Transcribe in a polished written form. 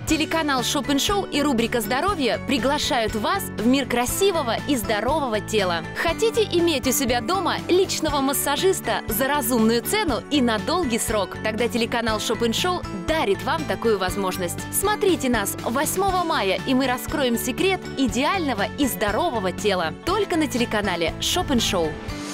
Телеканал Шоп & Шоу и рубрика «Здоровье» приглашают вас в мир красивого и здорового тела. Хотите иметь у себя дома личного массажиста за разумную цену и на долгий срок? Тогда телеканал Шоп & Шоу дарит вам такую возможность. Смотрите нас 8 мая, и мы раскроем секрет идеального и здорового тела. Только на телеканале Шоп & Шоу.